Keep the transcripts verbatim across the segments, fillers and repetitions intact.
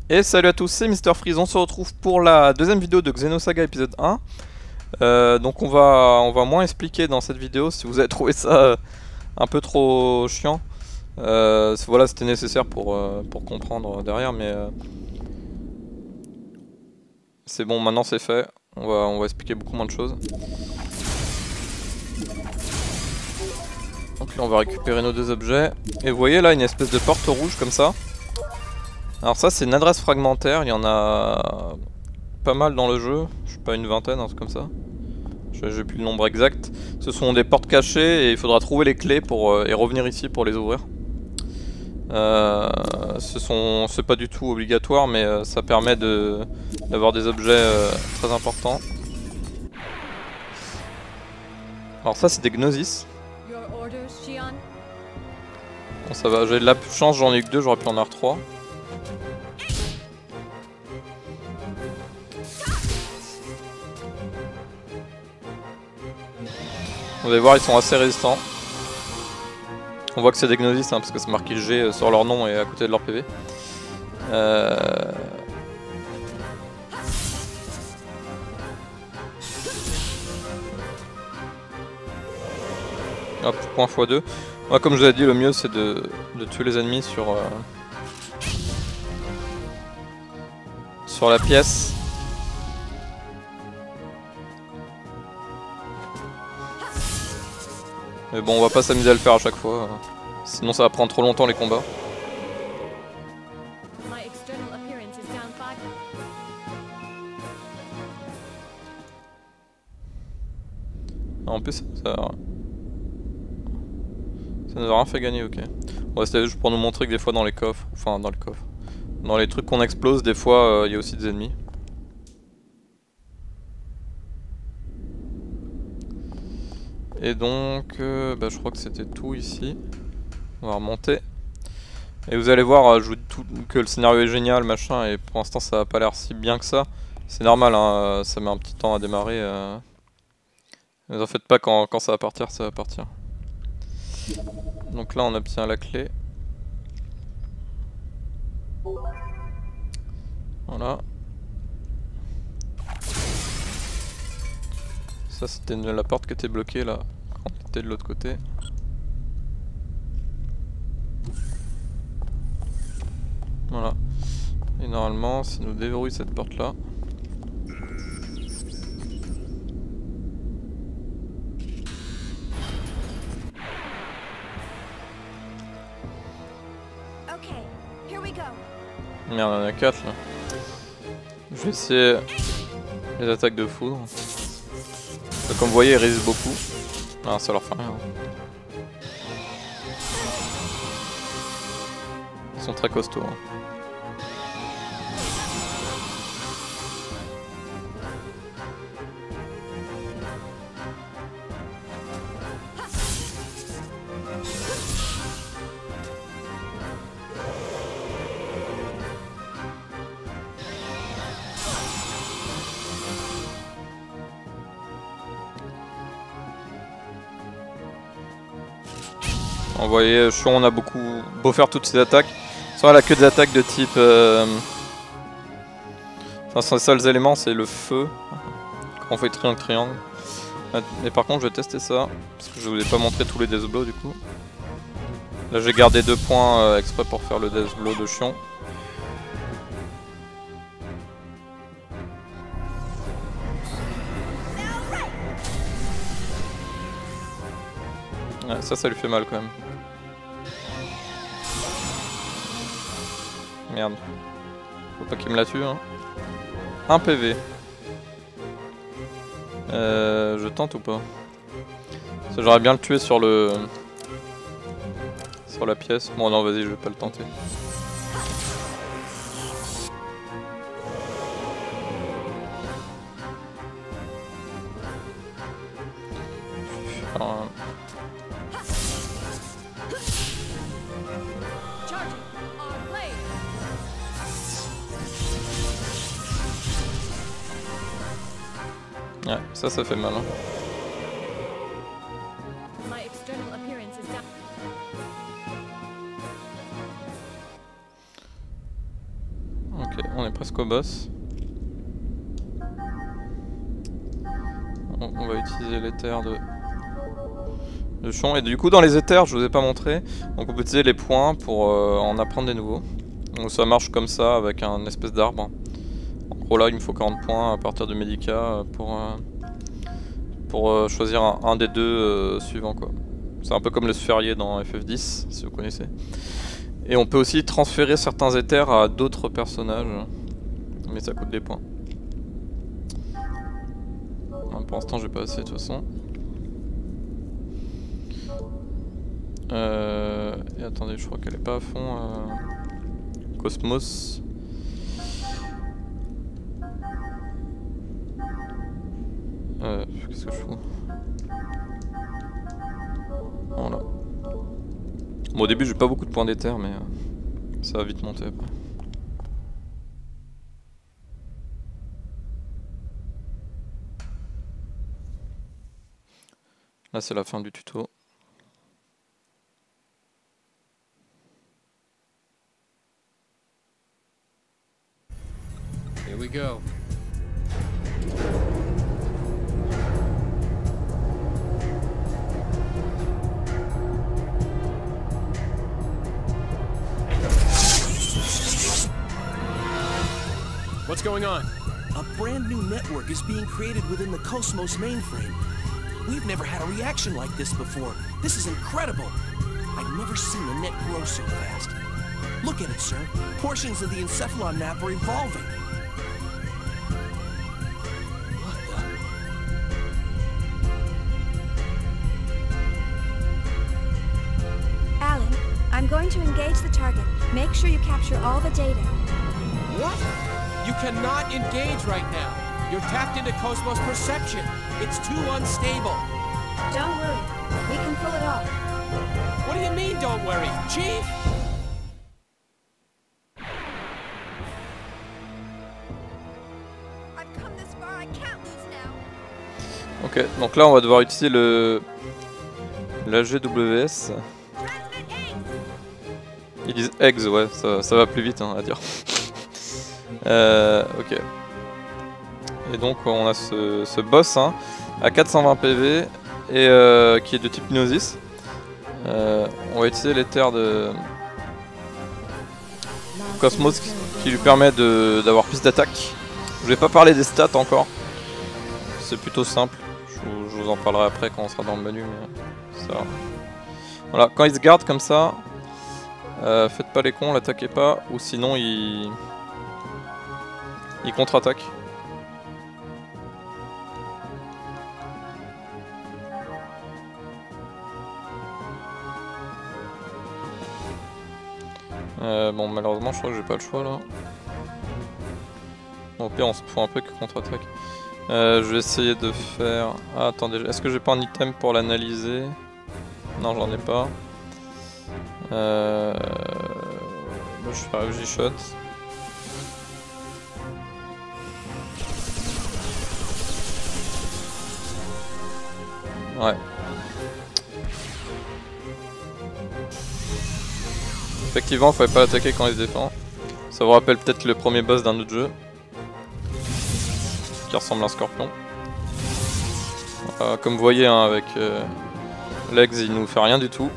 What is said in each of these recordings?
Et salut à tous, c'est Mister Freeze, on se retrouve pour la deuxième vidéo de Xenosaga épisode un. Euh, donc on va, on va moins expliquer dans cette vidéo si vous avez trouvé ça euh, un peu trop chiant. Euh, voilà, c'était nécessaire pour, euh, pour comprendre derrière, mais euh, c'est bon, maintenant c'est fait. On va, on va expliquer beaucoup moins de choses. Donc là on va récupérer nos deux objets. Et vous voyez là une espèce de porte rouge comme ça. Alors ça c'est une adresse fragmentaire, il y en a pas mal dans le jeu, je sais pas, une vingtaine, un truc comme ça. J'ai plus le nombre exact. Ce sont des portes cachées et il faudra trouver les clés pour, euh, et revenir ici pour les ouvrir. Euh, ce sont, c'est pas du tout obligatoire, mais euh, ça permet de d'avoir des objets euh, très importants. Alors ça c'est des Gnosis. Bon ça va, j'ai de la chance, j'en ai eu que deux, j'aurais pu en avoir trois. Vous allez voir, ils sont assez résistants. On voit que c'est des Gnosis hein, parce que c'est marqué G sur leur nom et à côté de leur P V. Euh... Hop, point fois deux. Ouais, comme je vous ai dit, le mieux c'est de, de tuer les ennemis sur, euh, sur la pièce. Mais bon, on va pas s'amuser à le faire à chaque fois, euh, sinon ça va prendre trop longtemps les combats. En plus, ça, ça nous a rien fait gagner, ok. Ouais, c'était juste pour nous montrer que des fois dans les coffres, enfin dans le coffre, dans les trucs qu'on explose, des fois il euh, y a aussi des ennemis. Et donc, euh, bah, je crois que c'était tout ici. On va remonter. Et vous allez voir, je vous dis tout, que le scénario est génial, machin, et pour l'instant ça a pas l'air si bien que ça. C'est normal, hein, ça met un petit temps à démarrer. Euh... Ne vous en faites pas, quand, quand ça va partir, ça va partir. Donc là on obtient la clé. Voilà. Ça c'était la porte qui était bloquée là, quand on était de l'autre côté. Voilà. Et normalement, ça nous déverrouille cette porte là. Merde, il y en a quatre là. Je vais essayer les attaques de foudre. Comme vous voyez, ils résistent beaucoup. Ah, ça leur fait rien. Ils sont très costauds. Hein. Vous voyez, Chion, on a beaucoup beau faire toutes ces attaques. Soit elle a que des attaques de type. Euh... Enfin, son seuls éléments, c'est le feu. Quand on fait triangle, triangle. Mais par contre, je vais tester ça. Parce que je vous ai pas montré tous les Death Blow du coup. Là, j'ai gardé deux points euh, exprès pour faire le Death Blow de Chion. Ouais, ça, ça lui fait mal quand même. Merde. Faut pas qu'il me la tue, hein. Un P V. Euh, je tente ou pas? J'aurais bien le tuer sur le... Sur la pièce. Bon non, vas-y, je vais pas le tenter. Enfin... Ouais, ça, ça fait mal. Hein. Ok, on est presque au boss. On, on va utiliser l'éther de... de Chon. Et du coup dans les éthers, je vous ai pas montré, donc on peut utiliser les points pour euh, en apprendre des nouveaux. Donc ça marche comme ça avec un espèce d'arbre. En gros là il me faut quarante points à partir du médica pour, euh, pour euh, choisir un, un des deux euh, suivants quoi. C'est un peu comme le sphérié dans F F dix si vous connaissez. Et on peut aussi transférer certains éthers à d'autres personnages. Mais ça coûte des points. Pour l'instant j'ai pas assez de toute façon. Euh, et attendez, je crois qu'elle est pas à fond. Euh, Cosmos. Euh, Qu'est-ce que je fous? Voilà. Bon, au début j'ai pas beaucoup de points d'éther, mais euh, ça va vite monter après. Là c'est la fin du tuto. Here we go. What's going on? A brand new network is being created within the Cosmos mainframe. We've never had a reaction like this before. This is incredible. I've never seen a net grow so fast. Look at it, sir. Portions of the Encephalon map are evolving. What the? Alan, I'm going to engage the target. Make sure you capture all the data. What? You cannot engage right now. You're tapped into Cosmos perception. It's too unstable. Don't worry. We can pull it off. What do you mean, don't worry? Chief? I've come this far, I can't lose now. Ok, donc là on va devoir utiliser le l'A G W S. Ils disent eggs, ouais, ça, ça va plus vite hein, à dire. euh, ok. Et donc on a ce, ce boss hein, à quatre cent vingt P V et euh, qui est de type Gnosis. Euh, on va utiliser l'éther de Cosmos qui lui permet d'avoir plus d'attaque. Je vais pas parler des stats encore. C'est plutôt simple. Je vous, je vous en parlerai après quand on sera dans le menu. Mais ça... Voilà, quand il se garde comme ça, euh, faites pas les cons, l'attaquez pas, ou sinon il, il contre-attaque. Euh, bon malheureusement je crois que j'ai pas le choix là. Bon, au pire on se fout un peu que contre-attaque. Euh, je vais essayer de faire... Ah attendez, est-ce que j'ai pas un item pour l'analyser? Non j'en ai pas. Euh... Moi je fais un F J shot. Ouais. Effectivement, il fallait pas l'attaquer quand il se défend. Ça vous rappelle peut-être le premier boss d'un autre jeu qui ressemble à un scorpion. Euh, comme vous voyez, hein, avec euh, Legs, il nous fait rien du tout.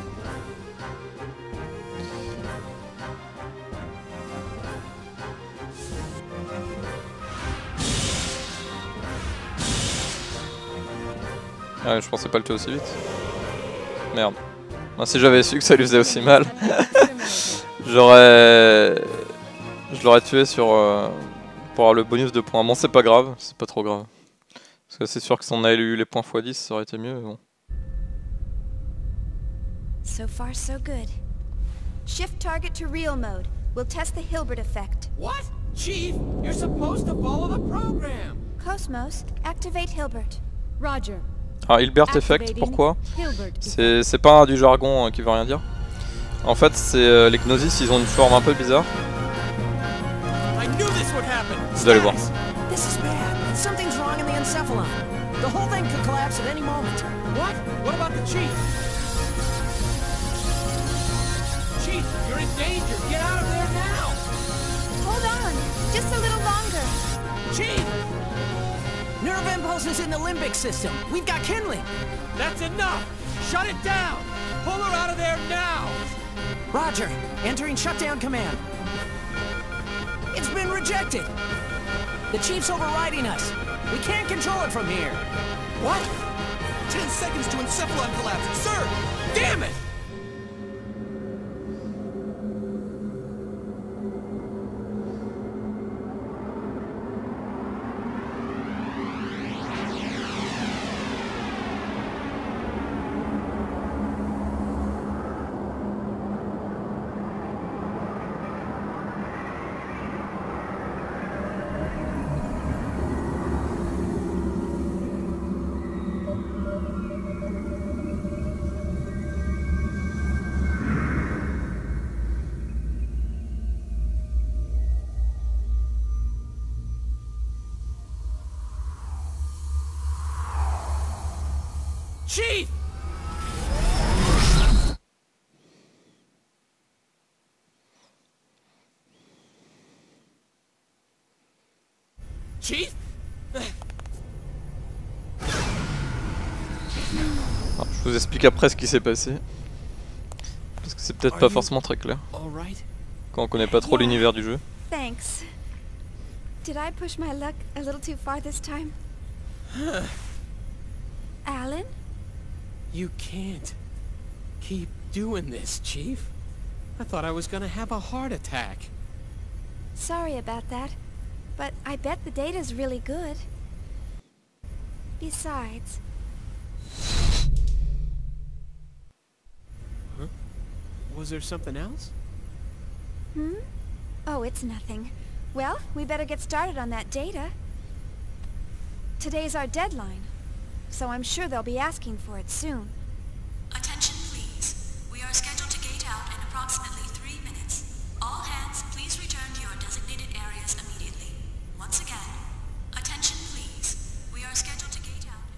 Ah ouais, je pensais pas le tuer aussi vite. Merde. Moi, si j'avais su que ça lui faisait aussi mal, j'aurais... Je l'aurais tué sur... Euh, pour avoir le bonus de points. Bon, c'est pas grave, c'est pas trop grave. Parce que c'est sûr que si on avait eu les points fois dix, ça aurait été mieux, mais bon. So far, so good. Shift target to real mode. We'll test the Hilbert effect. What? Chief, you're supposed to follow the program. Cosmos, activate Hilbert. Roger. Alors, Hilbert effect, pourquoi? C'est pas du jargon euh, qui veut rien dire. En fait, c'est euh, les Gnosis, ils ont une forme un peu bizarre. Vous allez voir. This is bad. Something's wrong in the Encephalon. The whole thing could collapse at any moment. What? What about the chief? Chief, you're in danger. Get out of there now. Hold on. Just a little longer. Chief! Nerve impulses in the limbic system. We've got kindling. That's enough! Shut it down! Pull her out of there now! Roger. Entering shutdown command. It's been rejected. The Chief's overriding us. We can't control it from here. What? Ten seconds to encephalon collapse, sir! Damn it! Chief! Chief? Alors, je vous explique après ce qui s'est passé. Parce que c'est peut-être pas forcément très clair. All right? Quand on connaît pas trop l'univers du jeu. Thanks. Did I push my luck a little too far this time? Alan? You can't keep doing this, Chief. I thought I was gonna have a heart attack. Sorry about that, but I bet the data's really good. Besides... Huh? Was there something else? Hmm? Oh, it's nothing. Well, we better get started on that data. Today's our deadline, so I'm sure they'll be asking for it soon. Attention please. We are scheduled to gate out in approximately three minutes. All hands, please return to your designated areas immediately. Once again, attention please. We are scheduled to gate out.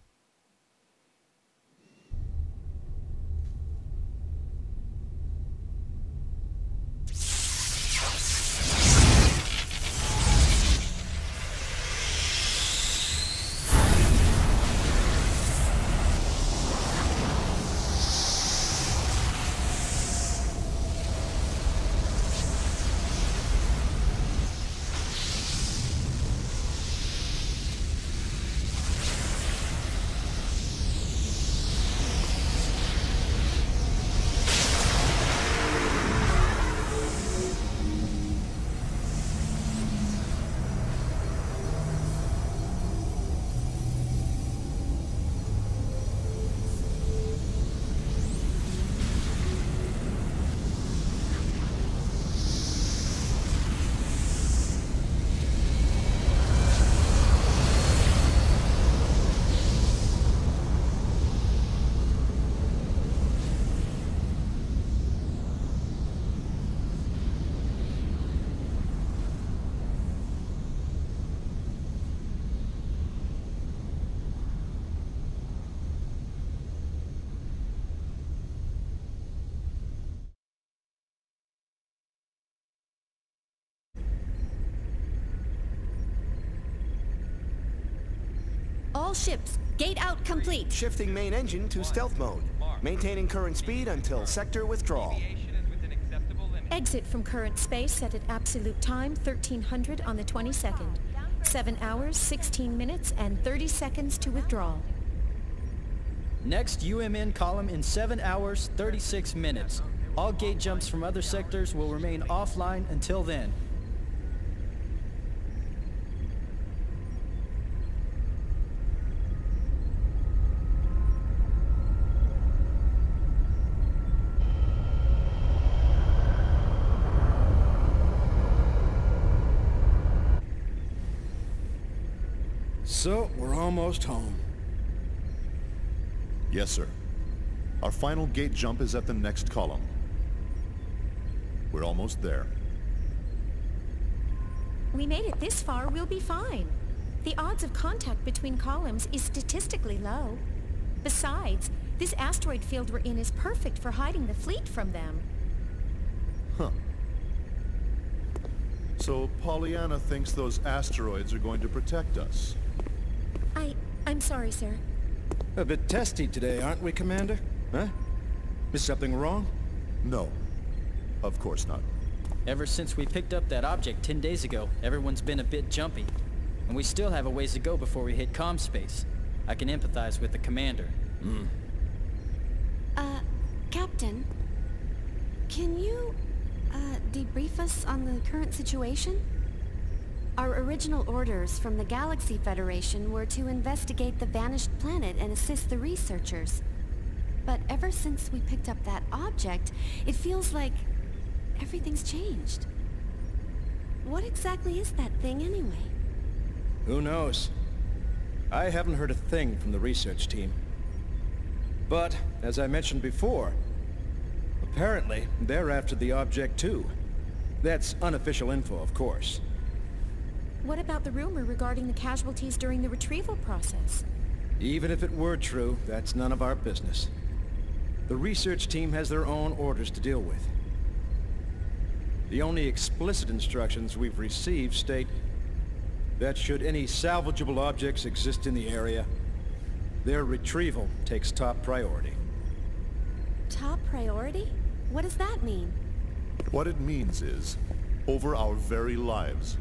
All ships, gate out complete. Shifting main engine to stealth mode. Maintaining current speed until sector withdrawal. Exit from current space set at absolute time thirteen hundred on the twenty-second. seven hours, sixteen minutes, and thirty seconds to withdraw. Next U M N column in seven hours, thirty-six minutes. All gate jumps from other sectors will remain offline until then. So, we're almost home. Yes, sir. Our final gate jump is at the next column. We're almost there. We made it this far, we'll be fine. The odds of contact between columns is statistically low. Besides, this asteroid field we're in is perfect for hiding the fleet from them. Huh. So Pollyanna thinks those asteroids are going to protect us. I... I'm sorry, sir. A bit testy today, aren't we, Commander? Huh? Is something wrong? No. Of course not. Ever since we picked up that object ten days ago, everyone's been a bit jumpy. And we still have a ways to go before we hit comm space. I can empathize with the Commander. Hmm. Uh, Captain? Can you, uh, debrief us on the current situation? Our original orders from the Galaxy Federation were to investigate the vanished planet and assist the researchers. But ever since we picked up that object, it feels like everything's changed. What exactly is that thing anyway? Who knows? I haven't heard a thing from the research team. But, as I mentioned before, apparently they're after the object too. That's unofficial info, of course. What about the rumor regarding the casualties during the retrieval process? Even if it were true, that's none of our business. The research team has their own orders to deal with. The only explicit instructions we've received state that should any salvageable objects exist in the area, their retrieval takes top priority. Top priority? What does that mean? What it means is, over our very lives.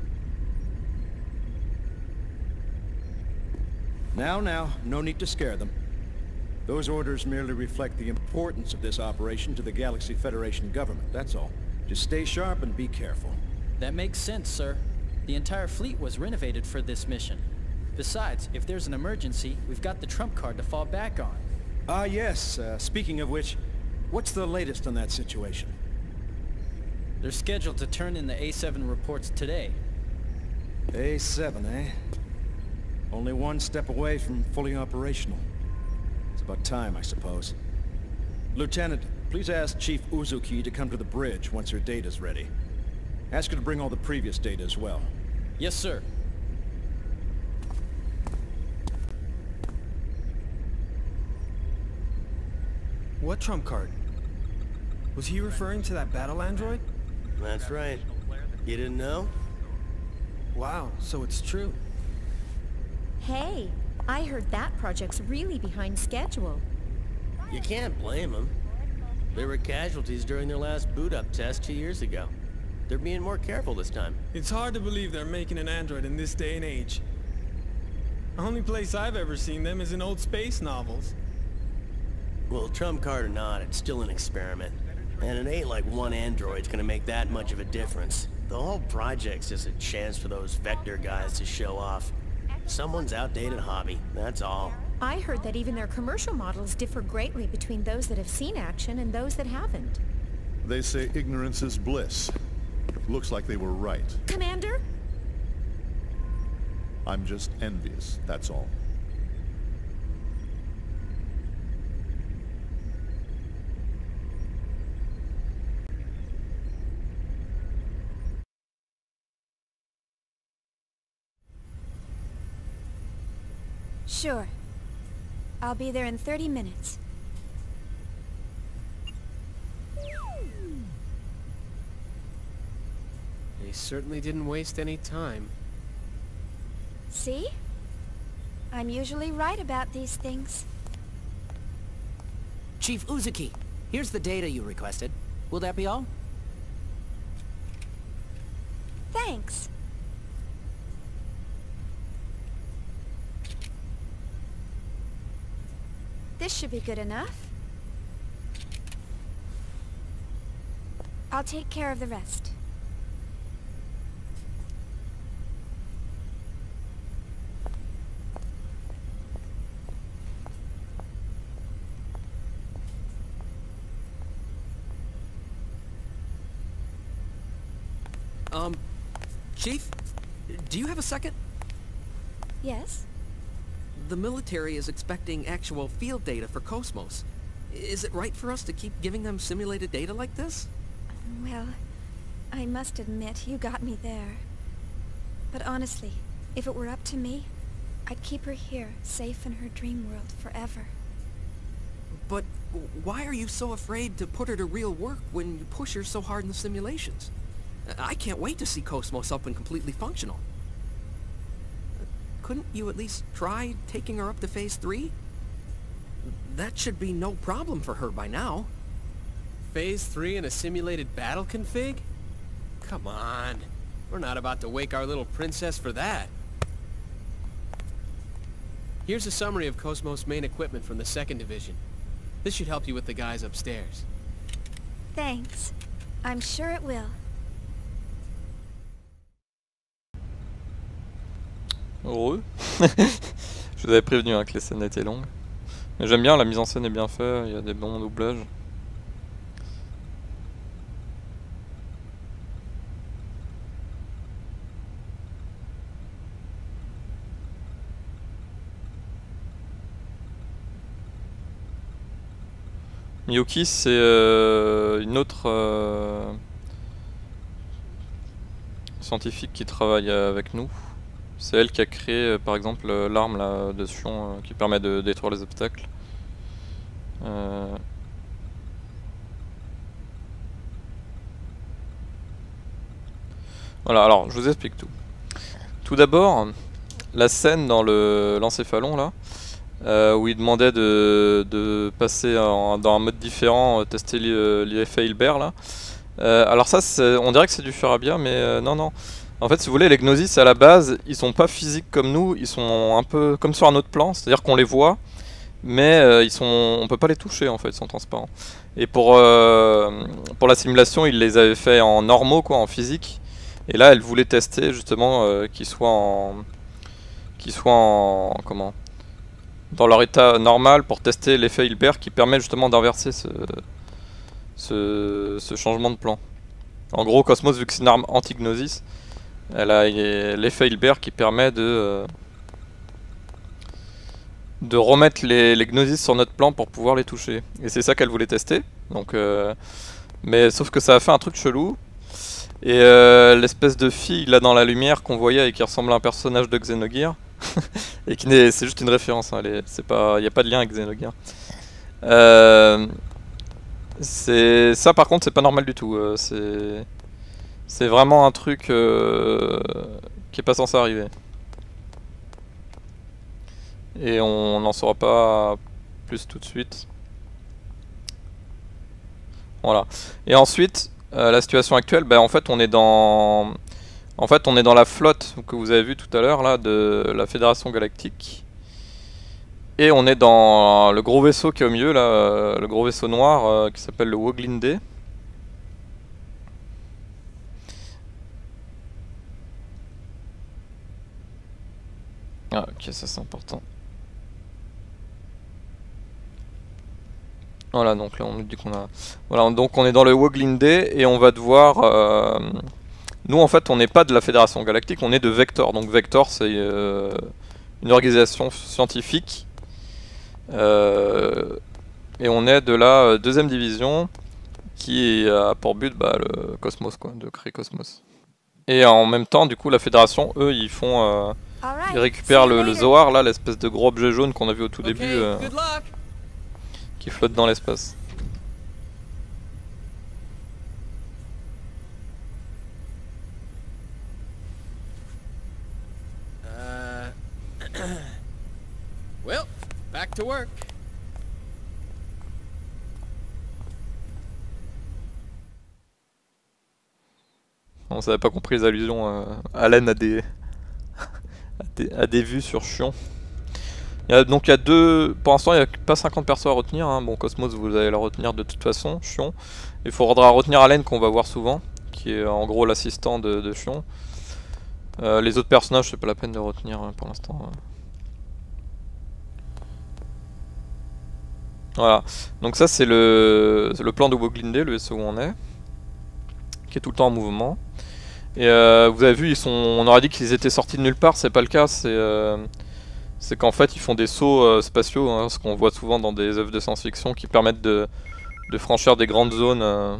Now, now, no need to scare them. Those orders merely reflect the importance of this operation to the Galaxy Federation government, that's all. Just stay sharp and be careful. That makes sense, sir. The entire fleet was renovated for this mission. Besides, if there's an emergency, we've got the trump card to fall back on. Ah, yes. Uh, speaking of which, what's the latest on that situation? They're scheduled to turn in the A seven reports today. A seven, eh? Only one step away from fully operational. It's about time, I suppose. Lieutenant, please ask Chief Uzuki to come to the bridge once her data's ready. Ask her to bring all the previous data as well. Yes, sir. What trump card? Was he referring to that battle android? That's right. You didn't know? Wow, so it's true. Hey, I heard that project's really behind schedule. You can't blame them. There were casualties during their last boot-up test two years ago. They're being more careful this time. It's hard to believe they're making an android in this day and age. The only place I've ever seen them is in old space novels. Well, trump card or not, it's still an experiment. And it ain't like one android's gonna make that much of a difference. The whole project's just a chance for those Vector guys to show off. Someone's outdated hobby, that's all. I heard that even their commercial models differ greatly between those that have seen action and those that haven't. They say ignorance is bliss. Looks like they were right. Commander? I'm just envious, that's all. Sure. I'll be there in thirty minutes. They certainly didn't waste any time. See? I'm usually right about these things. Chief Uzuki, here's the data you requested. Will that be all? Thanks. This should be good enough. I'll take care of the rest. Um, Chief? Do you have a second? Yes? The military is expecting actual field data for Cosmos. Is it right for us to keep giving them simulated data like this? Well, I must admit, you got me there. But honestly, if it were up to me, I'd keep her here, safe in her dream world forever. But why are you so afraid to put her to real work when you push her so hard in the simulations? I can't wait to see Cosmos up and completely functional. Couldn't you at least try taking her up to phase three? That should be no problem for her by now. Phase three in a simulated battle config? Come on. We're not about to wake our little princess for that. Here's a summary of Cosmos main equipment from the second Division. This should help you with the guys upstairs. Thanks. I'm sure it will. Heureux. Je vous avais prévenu hein, que les scènes étaient longues. Mais j'aime bien, la mise en scène est bien faite, il y a des bons doublages. Miyuki, c'est euh, une autre euh, scientifique qui travaille avec nous. C'est elle qui a créé euh, par exemple euh, l'arme là, de Sion euh, qui permet de détruire les obstacles. Euh... Voilà, alors je vous explique tout. Tout d'abord, la scène dans le l'encéphalon là. Euh, où il demandait de, de passer en, dans un mode différent, euh, tester l'effet Hilbert là. Euh, alors ça, on dirait que c'est du Furabia, mais euh, non, non. En fait, si vous voulez, les Gnosis à la base, ils sont pas physiques comme nous, ils sont un peu comme sur un autre plan, c'est-à-dire qu'on les voit, mais euh, ils sont, on peut pas les toucher en fait, ils sont transparents. Et pour, euh, pour la simulation, ils les avaient fait en normaux, quoi, en physique. Et là, elle voulait tester justement euh, qu'ils soient en, qu'ils soient en, comment, dans leur état normal pour tester l'effet Hilbert qui permet justement d'inverser ce, ce, ce changement de plan. En gros, Cosmos, vu que c'est une arme anti-Gnosis, elle a l'effet Hilbert qui permet de, euh, de remettre les, les Gnosis sur notre plan pour pouvoir les toucher. Et c'est ça qu'elle voulait tester. Donc, euh, mais sauf que ça a fait un truc chelou. Et euh, l'espèce de fille là dans la lumière qu'on voyait et qui ressemble à un personnage de Xenogears, et qui n'est, c'est juste une référence, hein, c'est pas, il n'y a pas de lien avec Xenogears. Euh, c'est ça par contre c'est pas normal du tout. Euh, c'est, c'est vraiment un truc euh, qui est pas censé arriver. Et on n'en saura pas plus tout de suite. Voilà. Et ensuite, euh, la situation actuelle, ben, en fait on est dans En fait, on est dans la flotte que vous avez vu tout à l'heure là de la Fédération Galactique. Et on est dans le gros vaisseau qui est au milieu là, le gros vaisseau noir euh, qui s'appelle le Woglinde. Ah ok, ça c'est important. Voilà, donc là on nous dit qu'on a... Voilà, donc on est dans le Woglinde et on va devoir... Euh... Nous en fait on n'est pas de la Fédération Galactique, on est de Vector. Donc Vector c'est euh, une organisation scientifique. Euh, et on est de la deuxième division qui a pour but bah, le Cosmos, quoi, de créer Cosmos. Et en même temps du coup la Fédération, eux ils font... Euh, ils récupèrent le, le Zoar là, l'espèce de gros objet jaune qu'on a vu au tout début euh, qui flotte dans l'espace. Well, back to work. On s'avait pas compris les allusions. Euh, Allen a des... a des a des vues sur Chion. Il y a, donc il y a deux. Pour l'instant, il n'y a pas cinquante persos à retenir. Hein. Bon, Cosmos, vous allez la retenir de toute façon. Chion. Il faudra retenir Allen qu'on va voir souvent, qui est en gros l'assistant de, de Chion. Euh, les autres personnages, c'est pas la peine de retenir hein, pour l'instant. Voilà, donc ça c'est le, le plan de Woglinde, le vaisseau où on est, qui est tout le temps en mouvement. Et euh, vous avez vu, ils sont, on aurait dit qu'ils étaient sortis de nulle part, c'est pas le cas, c'est euh, c'est qu'en fait ils font des sauts euh, spatiaux, hein, ce qu'on voit souvent dans des œuvres de science-fiction qui permettent de, de franchir des grandes zones. Euh,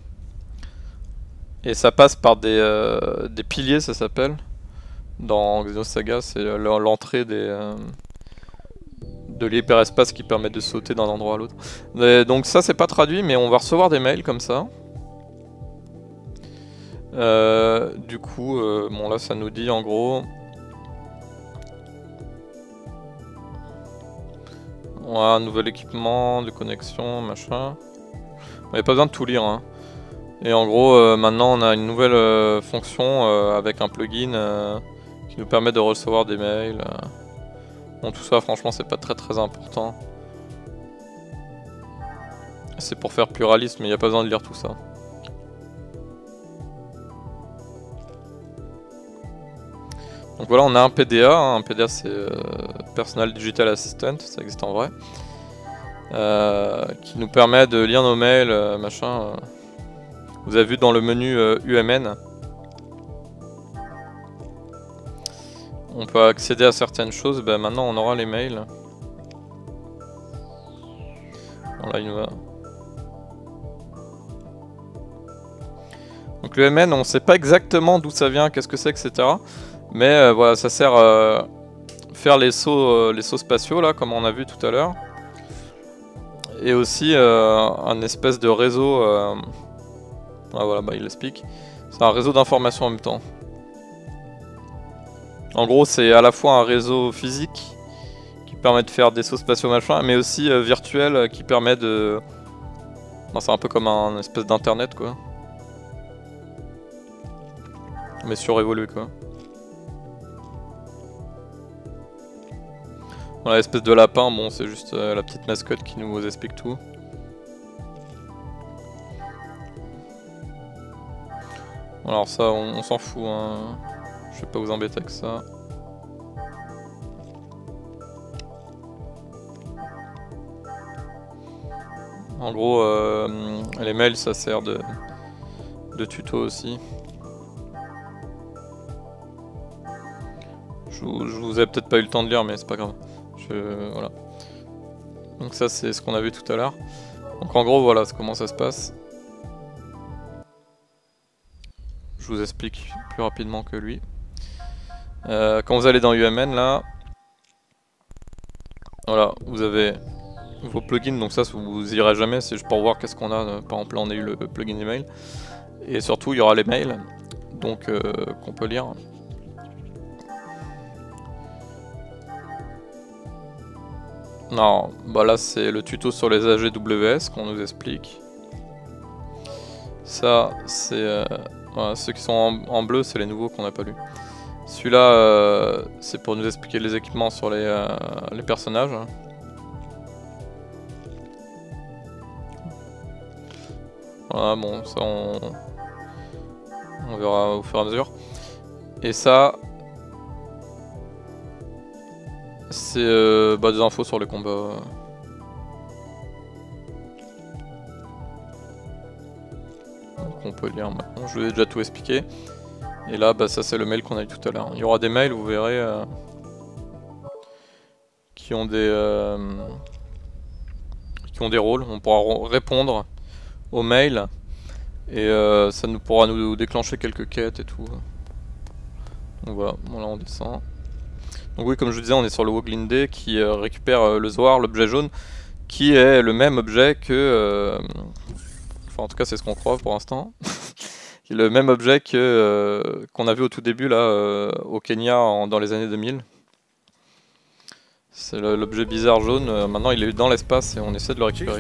et ça passe par des, euh, des piliers, ça s'appelle. Dans Xenosaga, c'est l'entrée des... Euh, de l'hyperespace qui permet de sauter d'un endroit à l'autre. Donc ça c'est pas traduit mais on va recevoir des mails comme ça. Euh, du coup, euh, bon là ça nous dit en gros... Voilà, nouvel équipement, de connexion, machin. Il n'y a pas besoin de tout lire. Hein. Et en gros, euh, maintenant on a une nouvelle euh, fonction euh, avec un plugin euh, qui nous permet de recevoir des mails. Euh. Bon, tout ça, franchement, c'est pas très très important. C'est pour faire pluraliste, mais il n'y a pas besoin de lire tout ça. Donc voilà, on a un P D A. Hein. Un P D A, c'est euh, Personal Digital Assistant, ça existe en vrai. Euh, qui nous permet de lire nos mails, euh, machin. Euh. Vous avez vu dans le menu euh, U M N, on peut accéder à certaines choses. Ben maintenant, on aura les mails. Bon, là, il nous va. Donc le U M N, on ne sait pas exactement d'où ça vient, qu'est-ce que c'est, et cetera. Mais euh, voilà, ça sert à faire les sauts, euh, les sauts spatiaux là, comme on a vu tout à l'heure. Et aussi euh, un espèce de réseau. Euh... Ah voilà, bah il l'explique. C'est un réseau d'information en même temps. En gros, c'est à la fois un réseau physique qui permet de faire des sauts spatiaux machin, mais aussi euh, virtuel euh, qui permet de. Bon, c'est un peu comme un espèce d'internet quoi. Mais surévolué quoi. Voilà, l'espèce de lapin, bon c'est juste euh, la petite mascotte qui nous explique tout. Alors ça on, on s'en fout, hein. Je vais pas vous embêter avec ça. En gros, euh, les mails ça sert de, de tuto aussi. Je vous, je vous ai peut-être pas eu le temps de lire mais c'est pas grave. Je, voilà. Donc ça c'est ce qu'on a vu tout à l'heure. Donc en gros voilà comment ça se passe. Je vous explique plus rapidement que lui. Euh, quand vous allez dans U M N là, voilà, vous avez vos plugins, donc ça vous irez jamais, c'est juste pour voir qu'est-ce qu'on a. Par exemple là on a eu le plugin email. Et surtout il y aura les mails, donc euh, qu'on peut lire. Non, bah là c'est le tuto sur les A G W S qu'on nous explique. Ça c'est... Euh, voilà, ceux qui sont en, en bleu c'est les nouveaux qu'on n'a pas lus. Celui-là euh, c'est pour nous expliquer les équipements sur les, euh, les personnages. Voilà, bon ça on, on verra au fur et à mesure. Et ça... c'est euh, bah, des infos sur les combats. Donc on peut lire maintenant, je vous ai déjà tout expliqué. Et là bah, ça c'est le mail qu'on a eu tout à l'heure. Il y aura des mails, vous verrez, euh, qui ont des euh, qui ont des rôles. On pourra répondre aux mails et euh, ça nous pourra nous déclencher quelques quêtes et tout. Donc voilà, bon là on descend. Donc oui, comme je vous disais, on est sur le Woglinde qui euh, récupère euh, le Zoar, l'objet jaune, qui est le même objet que... Euh, enfin en tout cas c'est ce qu'on croit pour l'instant. Le même objet que euh, qu'on a vu au tout début là, euh, au Kenya en, dans les années deux mille. C'est l'objet bizarre jaune, euh, maintenant il est dans l'espace et on essaie de le récupérer.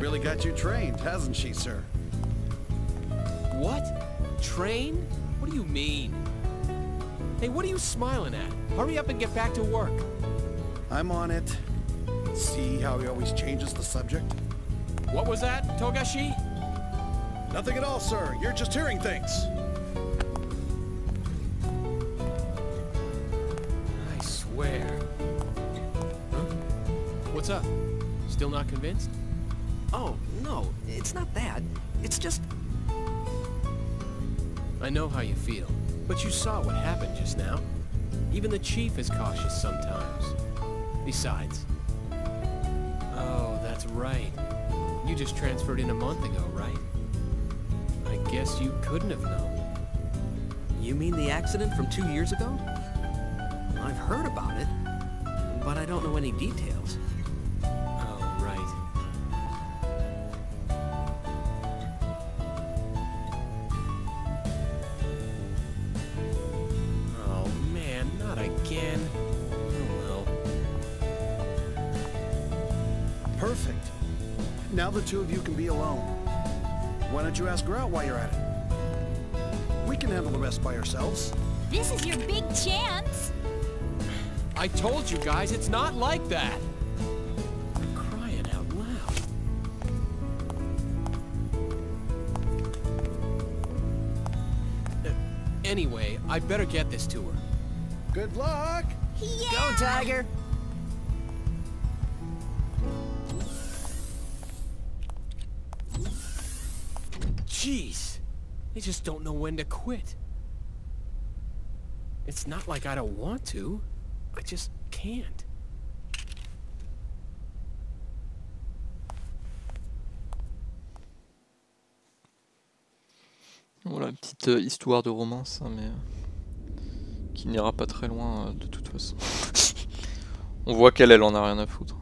What? Train? What do you mean? Hey, what are you smiling at? Hurry up and get back to work. I'm on it. See how he always changes the subject? What was that, Togashi? Nothing at all, sir. You're just hearing things. I swear. Huh? What's up? Still not convinced? Oh, no, it's not that. It's just... I know how you feel, but you saw what happened just now. Even the chief is cautious sometimes. Besides... Oh, that's right. You just transferred in a month ago, right? I guess you couldn't have known. You mean the accident from two years ago? I've heard about it, but I don't know any details. Oh, right. Perfect. Now the two of you can be alone. Why don't you ask her out while you're at it? We can handle the rest by ourselves. This is your big chance. I told you guys, it's not like that. I'm crying out loud. Uh, anyway, I better get this to her. Good luck! Yeah. Go, Tiger! Jeez, they just don't know when to quit. It's not like I don't want to. I just can't. Voilà, une petite euh, histoire de romance, hein, mais euh, qui n'ira pas très loin euh, de toute façon. On voit qu'elle, elle en a rien à foutre.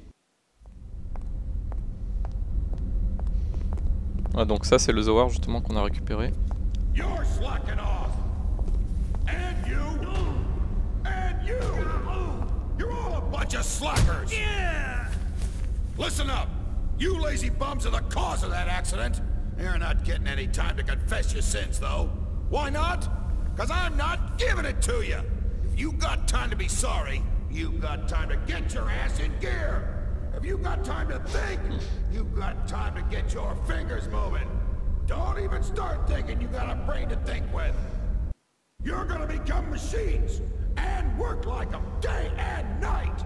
Ah, donc ça c'est le Zohar justement qu'on a récupéré. You're slacking off. And you. And you. You're all a bunch of slackers. Yeah. Listen up. You lazy bums are the cause of that accident. You're not getting any time to confess your sins though. Why not? Because I'm not giving it to you. If you got time to be sorry, you got time to get your ass in gear. If you got time to think, you got time to get your fingers moving. Don't even start thinking you got a brain to think with. You're gonna become machines and work like them day and night.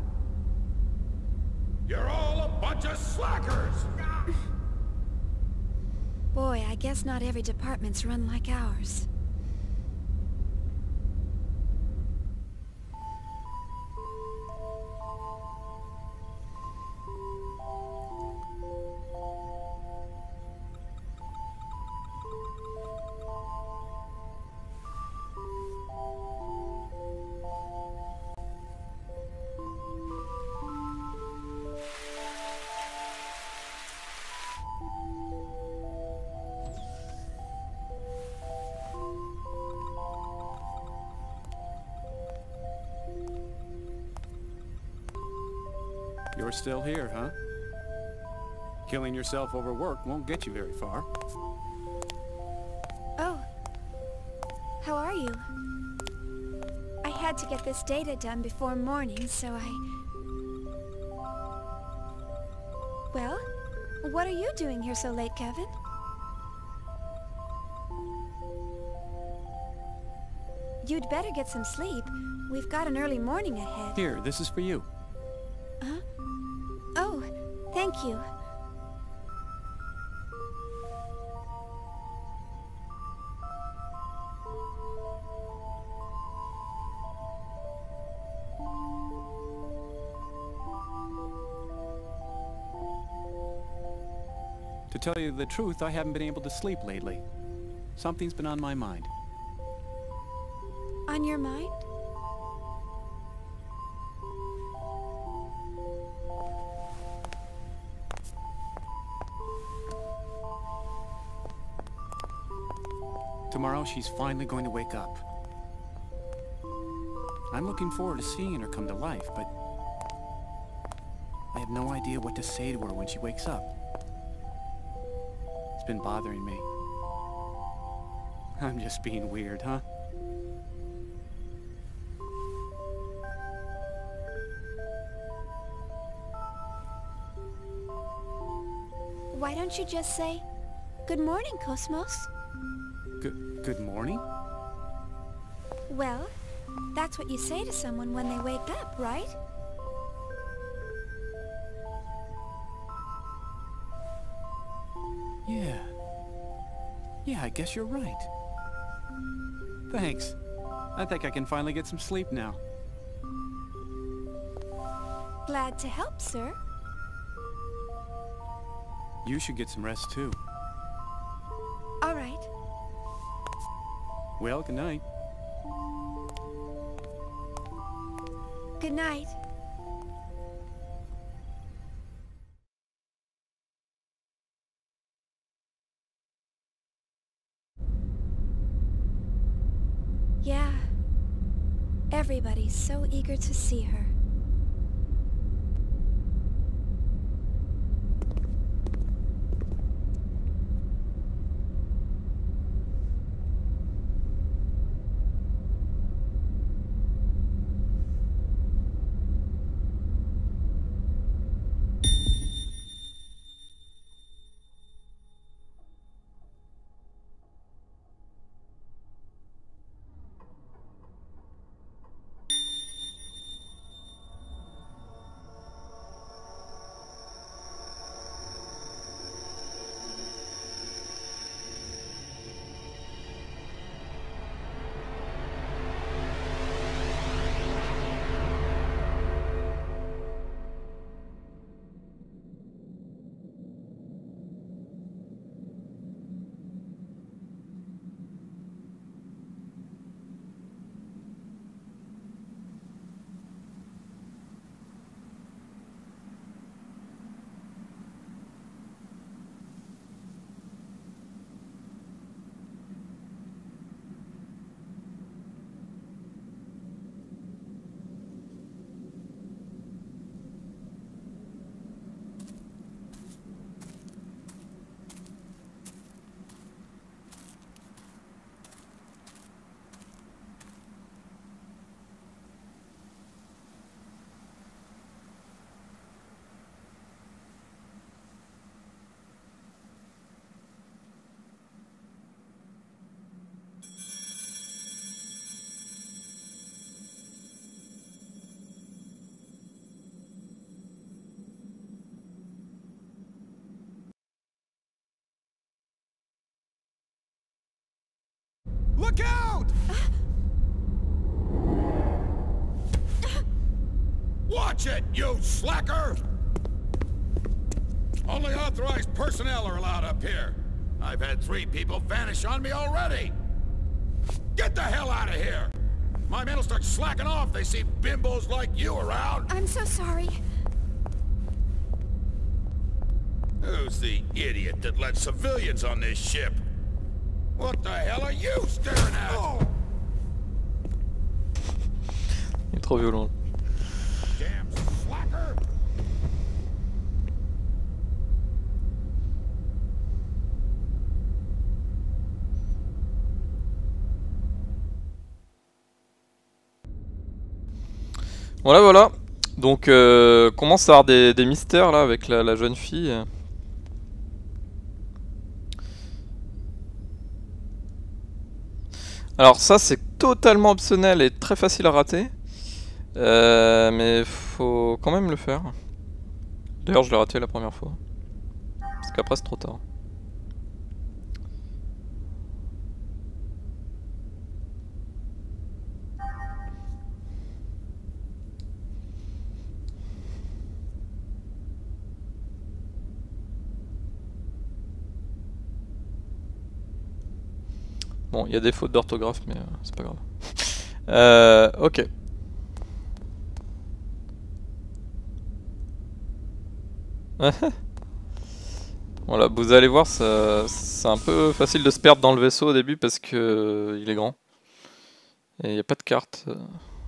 You're all a bunch of slackers. Boy, I guess not every department's run like ours. You're still here, huh? Killing yourself over work won't get you very far. Oh. How are you? I had to get this data done before morning, so I... Well, what are you doing here so late, Kevin? You'd better get some sleep. We've got an early morning ahead. Here, this is for you. Huh? Oh, thank you. To tell you the truth, I haven't been able to sleep lately. Something's been on my mind. On your mind? Tomorrow she's finally going to wake up. I'm looking forward to seeing her come to life, but I have no idea what to say to her when she wakes up. It's been bothering me. I'm just being weird, huh? Why don't you just say, "Good morning, Cosmos"? Good, good morning? Well, that's what you say to someone when they wake up, right? Yeah. Yeah, I guess you're right. Thanks. I think I can finally get some sleep now. Glad to help, sir. You should get some rest too. All right. Well, good night. Good night. Yeah. Everybody's so eager to see her. Look out! Watch it, you slacker! Only authorized personnel are allowed up here. I've had three people vanish on me already. Get the hell out of here! My men will start slacking off if they see bimbos like you around. I'm so sorry. Who's the idiot that let civilians on this ship? What the hell are you staring at? Oh. Il est trop violent. Damn slacker! Voilà, voilà. Donc, euh, commence à avoir des, des mystères là avec la, la jeune fille. Alors ça c'est totalement optionnel et très facile à rater. Euh, mais faut quand même le faire. D'ailleurs je l'ai raté la première fois. Parce qu'après c'est trop tard. Bon, il y a des fautes d'orthographe, mais euh, c'est pas grave. Euh, ok. Voilà, vous allez voir, c'est un peu facile de se perdre dans le vaisseau au début parce que euh, il est grand. Et il n'y a pas de carte. Euh.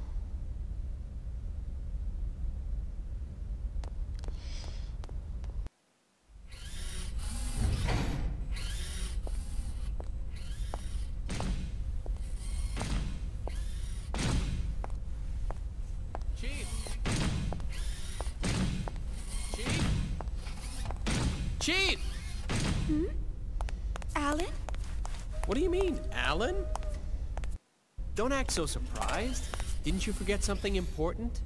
Chief! Hmm? Alan? What do you mean, Alan? Don't act so surprised. Didn't you forget something important?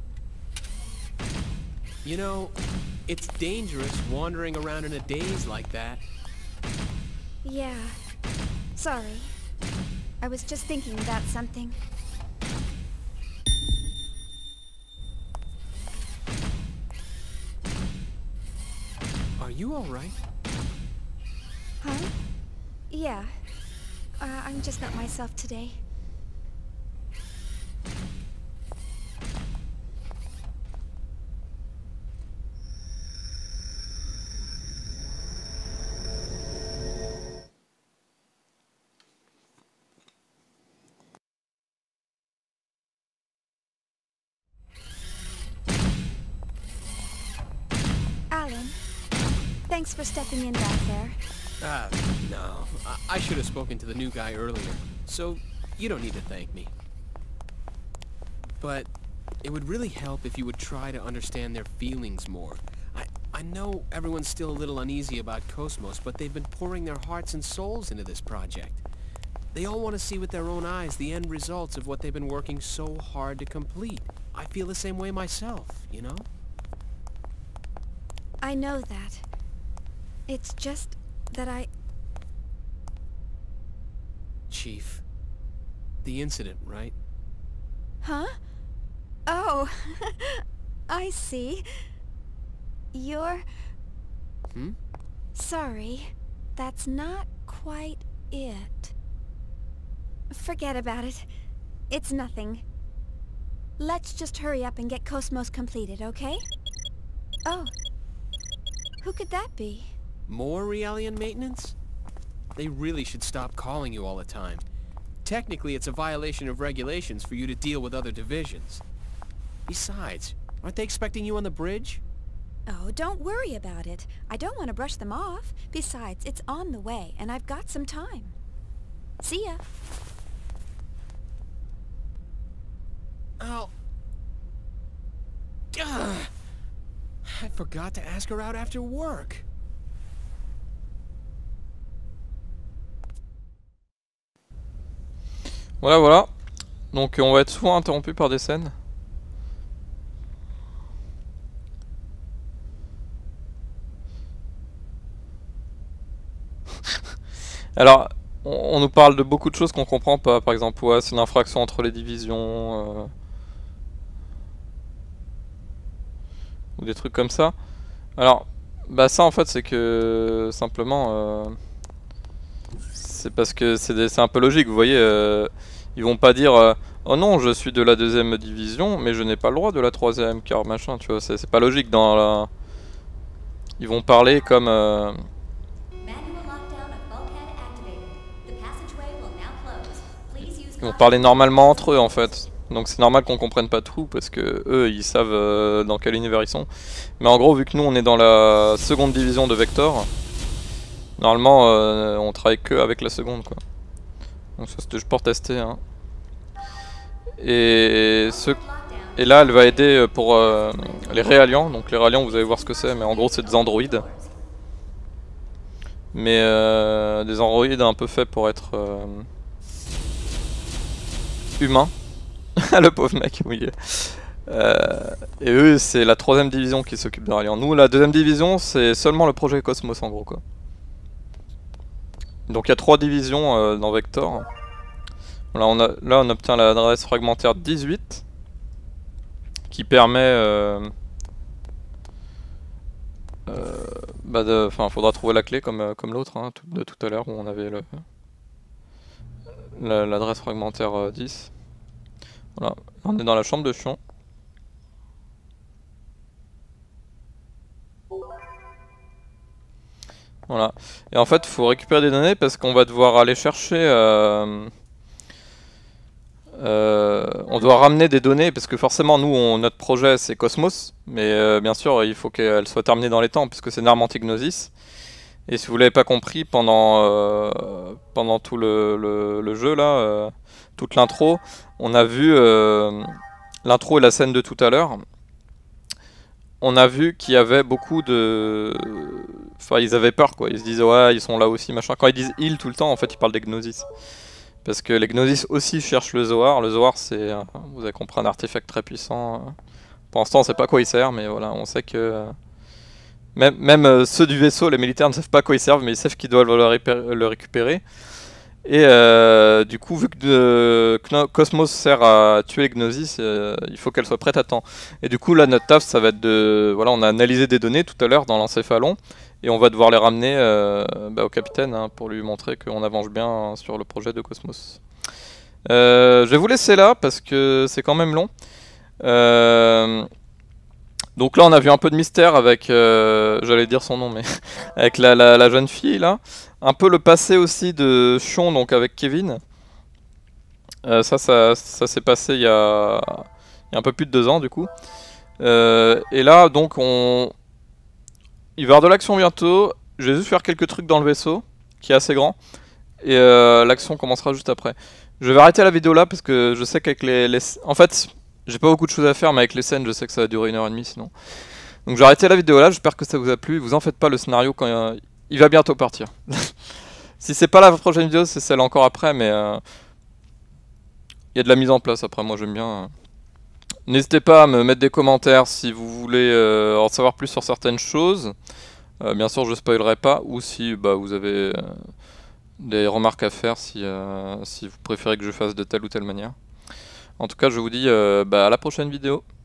You know, it's dangerous wandering around in a daze like that. Yeah. Sorry. I was just thinking about something. Are you alright? Huh? Yeah. Uh, I'm just not myself today. Alan, thanks for stepping in back there. Ah, uh, no. I, I should have spoken to the new guy earlier, so you don't need to thank me. But it would really help if you would try to understand their feelings more. I, I know everyone's still a little uneasy about Cosmos, but they've been pouring their hearts and souls into this project. They all want to see with their own eyes the end results of what they've been working so hard to complete. I feel the same way myself, you know? I know that. It's just that I... Chief, the incident, right? Huh? Oh, I see. You're... Hmm? Sorry, that's not quite it. Forget about it. It's nothing. Let's just hurry up and get Cosmos completed, okay? Oh. Who could that be? More Realian maintenance? They really should stop calling you all the time. Technically, it's a violation of regulations for you to deal with other divisions. Besides, aren't they expecting you on the bridge? Oh, don't worry about it. I don't want to brush them off. Besides, it's on the way, and I've got some time. See ya. Oh. Ugh. I forgot to ask her out after work. Voilà, voilà. Donc on va être souvent interrompu par des scènes. Alors, on, on nous parle de beaucoup de choses qu'on comprend pas. Par exemple, ouais, c'est une infraction entre les divisions. Euh, ou des trucs comme ça. Alors, bah ça en fait c'est que simplement euh, c'est parce que c'est un peu logique, vous voyez, euh, ils vont pas dire euh, oh non je suis de la deuxième division mais je n'ai pas le droit de la troisième car machin, tu vois, c'est pas logique dans la... Ils vont parler comme... Euh... Ils vont parler normalement entre eux en fait. Donc c'est normal qu'on comprenne pas tout parce que eux ils savent euh, dans quel univers ils sont. Mais en gros vu que nous on est dans la seconde division de Vector, normalement euh, on travaille que avec la seconde quoi. Donc ça c'était juste pour tester hein. Et ce... Et là elle va aider pour euh, les réaliants. Donc les réaliants vous allez voir ce que c'est, mais en gros c'est des androïdes. Mais euh, des androïdes un peu faits pour être euh, humains. Le pauvre mec, oui. Euh, et eux, c'est la troisième division qui s'occupe de Ralliant. Nous, la deuxième division, c'est seulement le projet Cosmos en gros quoi. Donc il y a trois divisions euh, dans Vector. Voilà, on a, là, on obtient l'adresse fragmentaire dix-huit qui permet. Euh, euh, bah de, enfin, faudra trouver la clé comme comme l'autre hein, de tout à l'heure où on avait le l'adresse fragmentaire euh, dix. Voilà, on est dans la chambre de Chion. Voilà, et en fait il faut récupérer des données parce qu'on va devoir aller chercher... Euh, euh, on doit ramener des données parce que forcément nous, on, notre projet c'est Cosmos. Mais euh, bien sûr il faut qu'elle soit terminée dans les temps puisque c'est Narmantic Gnosis. Et si vous l'avez pas compris pendant, euh, pendant tout le, le, le jeu là... Euh, toute l'intro, on a vu euh, l'intro et la scène de tout à l'heure. On a vu qu'il y avait beaucoup de... Enfin, ils avaient peur quoi. Ils se disaient ouais, ils sont là aussi machin. Quand ils disent ils tout le temps, en fait, ils parlent des Gnosis. Parce que les Gnosis aussi cherchent le Zohar. Le Zohar, c'est, vous avez compris, un artefact très puissant. Pour l'instant, on sait pas à quoi il sert, mais voilà, on sait que même, même ceux du vaisseau, les militaires, ne savent pas à quoi ils servent, mais ils savent qu'ils doivent le, le récupérer. Et euh, du coup, vu que euh, Cosmos sert à tuer les Gnosis, euh, il faut qu'elle soit prête à temps. Et du coup, là, notre taf, ça va être de... Voilà, on a analysé des données tout à l'heure dans l'encéphalon, et on va devoir les ramener euh, bah, au capitaine, hein, pour lui montrer qu'on avance bien hein, sur le projet de Cosmos. Euh, je vais vous laisser là, parce que c'est quand même long. Euh... Donc là, on a vu un peu de mystère avec... Euh, j'allais dire son nom, mais... avec la, la, la jeune fille, là. Un peu le passé aussi de Chion, donc avec Kevin. Euh, ça, ça, ça s'est passé il y, a, il y a un peu plus de deux ans, du coup. Euh, et là, donc, on... il va y avoir de l'action bientôt. Je vais juste faire quelques trucs dans le vaisseau, qui est assez grand. Et euh, l'action commencera juste après. Je vais arrêter la vidéo là, parce que je sais qu'avec les, les... En fait, j'ai pas beaucoup de choses à faire, mais avec les scènes, je sais que ça va durer une heure et demie, sinon. Donc je vais arrêter la vidéo là, j'espère que ça vous a plu. Vous en faites pas, le scénario, quand il, y a... il va bientôt partir. Si c'est pas la prochaine vidéo, c'est celle encore après, mais... Euh... il y a de la mise en place après, moi j'aime bien. Euh... N'hésitez pas à me mettre des commentaires si vous voulez euh, en savoir plus sur certaines choses. Euh, bien sûr, je spoilerai pas, ou si bah, vous avez euh, des remarques à faire, si, euh, si vous préférez que je fasse de telle ou telle manière. En tout cas, je vous dis euh, bah, à la prochaine vidéo.